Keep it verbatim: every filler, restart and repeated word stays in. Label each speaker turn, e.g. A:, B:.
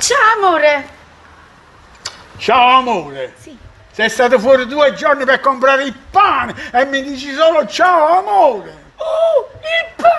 A: Ciao amore.
B: Ciao amore.
A: Sì.
B: Sei stato fuori due giorni per comprare il pane e mi dici solo ciao amore.
A: Oh, il pane!